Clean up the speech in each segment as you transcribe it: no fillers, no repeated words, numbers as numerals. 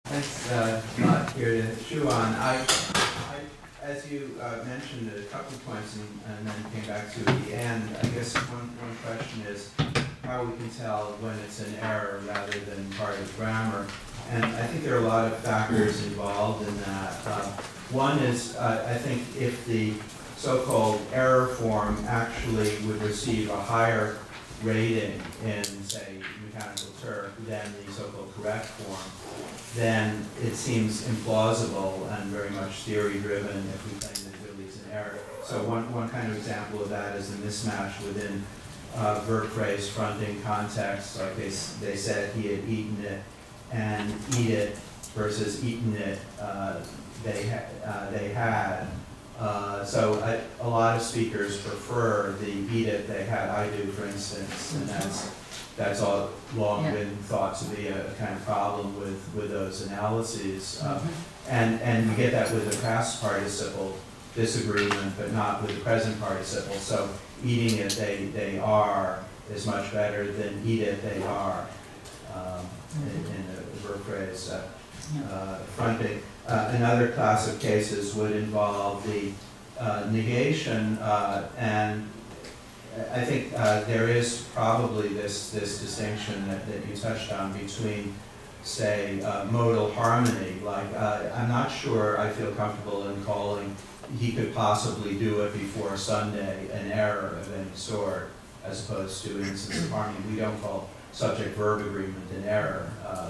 Thanks, not here to chew on. As you mentioned a couple of points and then came back to at the end, I guess one question is how we can tell when it's an error rather than part of grammar. And I think there are a lot of factors involved in that. One is, I think, if the so-called error form actually would receive a higher rating in, say, Mechanical Turk than the so-called correct form, then it seems implausible and very much theory-driven if we claim that it really is an error. So one kind of example of that is a mismatch within verb phrase fronting context. Like they said he had eaten it, and eat it versus eaten it, they had. So a lot of speakers prefer the eat it, they had, I do, for instance, and that's all long been thought to be a kind of problem with those analyses. And you get that with the past participle disagreement, but not with the present participle. So eating it, they are, is much better than eat it, they are, in the verb phrase fronting. Another class of cases would involve the negation, and I think there is probably this distinction that you touched on between, say, modal harmony. Like, I'm not sure I feel comfortable in calling he could possibly do it before Sunday an error of any sort, as opposed to instance of harmony. We don't call subject-verb agreement an error,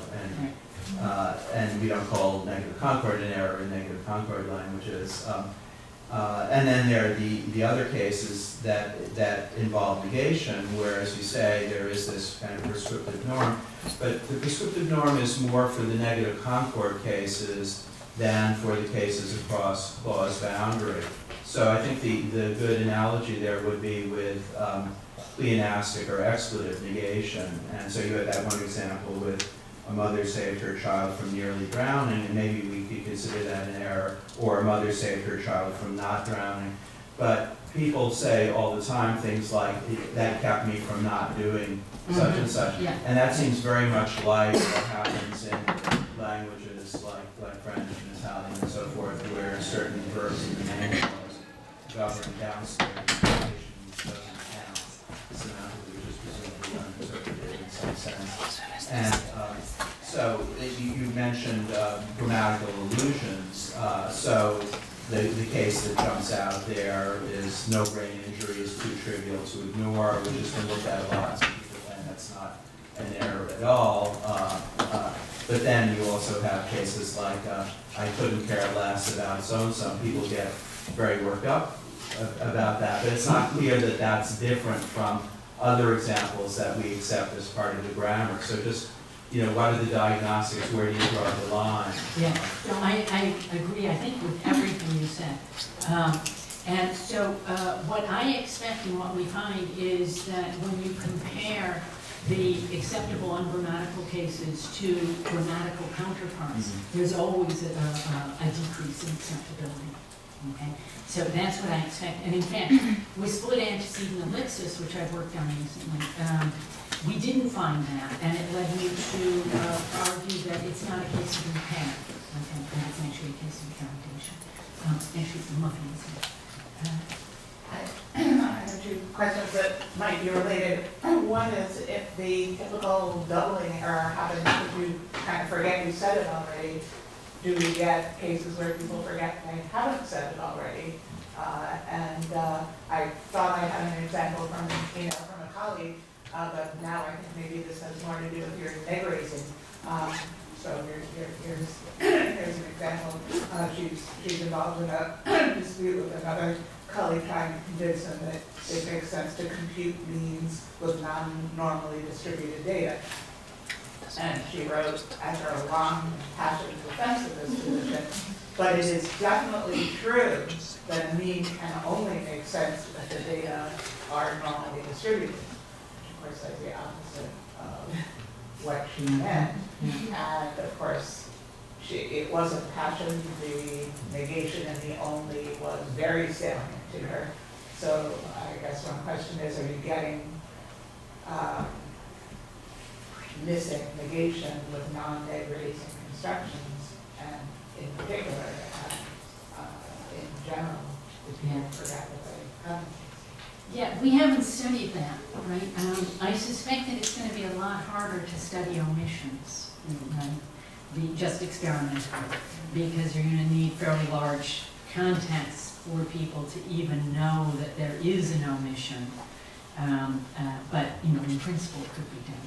and we don't call negative concord an error in negative concord languages. And then there are the other cases that involve negation, where, as you say, there is this kind of prescriptive norm. But the prescriptive norm is more for the negative concord cases than for the cases across clause boundary. So I think the good analogy there would be with pleonastic or expletive negation. And so you had that one example with a mother saved her child from nearly drowning, and maybe we could consider that an error, or a mother saved her child from not drowning. But people say all the time things like, that kept me from not doing such and such. Yeah. And that seems very much like what happens in languages like French and Italian and so forth, where certain verbs in the main clause govern downstairs doesn't count. It's an which is presumably uninterpreted in some sense. And so you mentioned grammatical illusions. So the case that jumps out there is no brain injury is too trivial to ignore, which has been looked at a lot, and that's not an error at all. But then you also have cases like I couldn't care less about so-and-so. People get very worked up about that, but it's not clear that that's different from other examples that we accept as part of the grammar. So just, what are the diagnostics? Where do you draw the line? Yeah, no, I agree, I think, with everything you said. And so what I expect and what we find is that when you compare the acceptable ungrammatical cases to grammatical counterparts, there's always a decrease in acceptability. Okay, so that's what I expect. And in fact, with split antecedent ellipsis, which I've worked on recently, we didn't find that, and it led me to argue that it's not a case of impair. Okay, and it's actually a case of foundation. Actually, the muffin is here. I have two questions that might be related. One is, if the typical doubling error happens if you kind of forget you said it already, do we get cases where people forget they haven't said it already? I thought I had an example from a colleague, but now I think maybe this has more to do with your egg raising. So here's an example. She's involved in a dispute with another colleague trying to convince him that it makes sense to compute means with non-normally distributed data. And she wrote, after a long, passionate defense of this position, but it is definitely true that a mean can only make sense if the data are normally distributed. Which, of course, is the opposite of what she meant. And, of course, it wasn't passion, the negation and the only was very salient to her. So I guess one question is, are you getting missing negation with non-neg raising instructions, and in particular, in general, the people forgot what they come. Yeah, we haven't studied that, right? I suspect that it's going to be a lot harder to study omissions, right? Just experimentally, because you're going to need fairly large context for people to even know that there is an omission. But, you know, in principle, it could be done.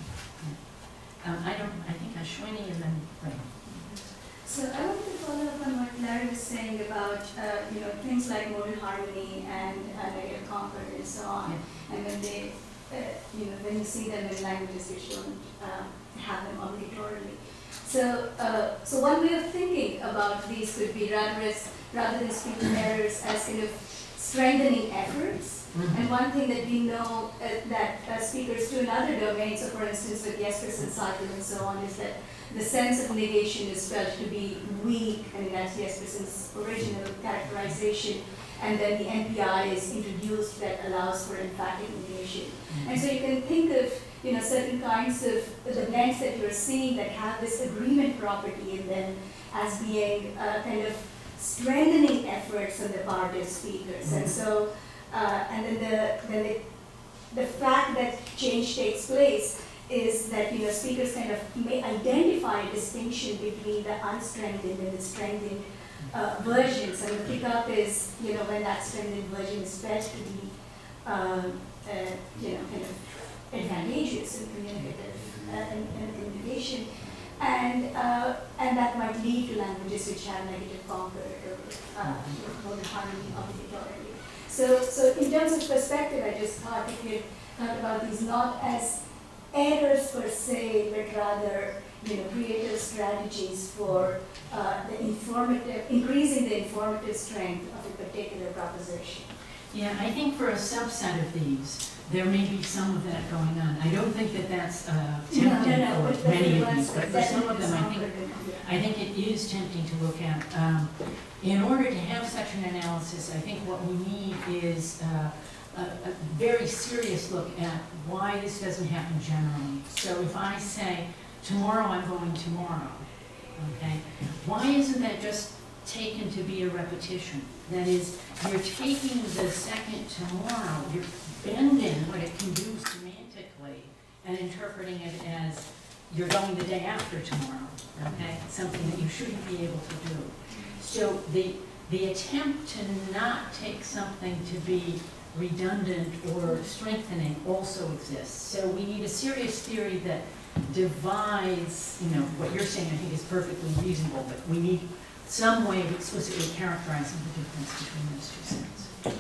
Yeah. I think Ashwini and then Ray. So I wanted to follow up on what Larry was saying about, you know, things like modal harmony and negative concord and so on. Yeah. And when they, you know, when you see them in languages which don't have them obligatorily. So, so one way of thinking about these could be rather than speaking errors as kind of strengthening efforts. Mm-hmm. And one thing that we know that speakers do in other domains, so for instance with Jespersen cycle and so on, is that the sense of negation is felt to be weak. I mean, that's Jespersen's original characterization. And then the NPI is introduced that allows for emphatic negation. Mm-hmm. And so you can think of, you know, certain kinds of the blends that you're seeing that have this agreement property in them as being kind of strengthening efforts on the part of speakers. Mm-hmm. And so, and then the fact that change takes place is that, you know, speakers kind of may identify a distinction between the unstrengthened and the strengthened versions. And the pickup is, you know, when that strengthened version is felt to be, you know, kind of advantageous in communicative communication. And that might lead to languages which have negative concord or modal harmony obligatorily. So in terms of perspective, I just thought if you thought about these not as errors per se, but rather, you know, creative strategies for increasing the informative strength of a particular proposition. Yeah, I think for a subset of these, there may be some of that going on. I don't think that that's tempting for many of these, but for some of them, I think it is tempting to look at. In order to have such an analysis, I think what we need is a very serious look at why this doesn't happen generally. So if I say, tomorrow I'm going tomorrow, okay, why isn't that just taken to be a repetition? That is, you're taking the second tomorrow, you're bending what it can do semantically and interpreting it as you're going the day after tomorrow, okay? Something that you shouldn't be able to do. So the attempt to not take something to be redundant or strengthening also exists. So we need a serious theory that divides, you know, what you're saying I think is perfectly reasonable, but we need some way of explicitly characterizing the difference between those two sets.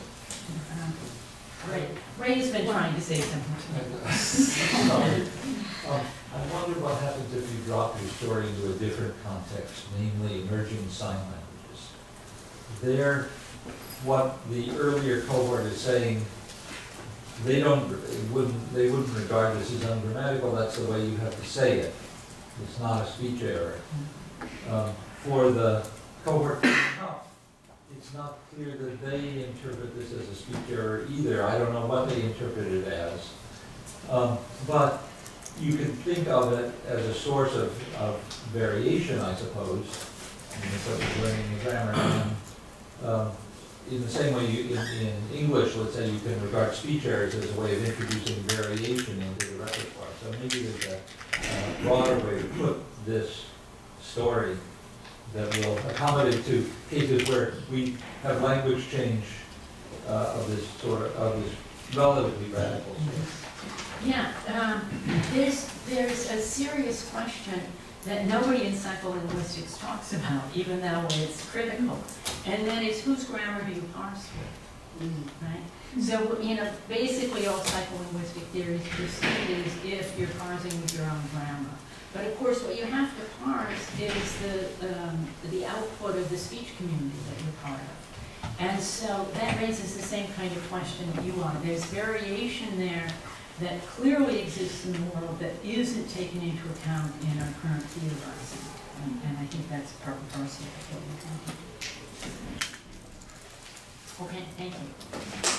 Ray has been trying to say something. I wonder what happens if you drop your story into a different context, namely emerging sign languages. There, what the earlier cohort is saying, they wouldn't regard this as ungrammatical. That's the way you have to say it. It's not a speech error. For the cohort, it's not clear that they interpret this as a speech error either. I don't know what they interpret it as. But you can think of it as a source of variation, I suppose, in the sort of learning the grammar. In the same way in English, let's say you can regard speech errors as a way of introducing variation into the repertoire. So maybe there's a broader way to put this story that will accommodate to cases where we have language change of this relatively radical sort. Yeah, there's a serious question that nobody in psycholinguistics talks about, even though it's critical, and that is whose grammar do you parse with, right? So, you know, basically all psycholinguistic theories proceed as if you're parsing with your own grammar. But of course, what you have to parse is the output of the speech community that you're part of. And so that raises the same kind of question that you are. There's variation there that clearly exists in the world that isn't taken into account in our current theorizing. And I think that's part and parcel of what we're trying to do. Okay, thank you.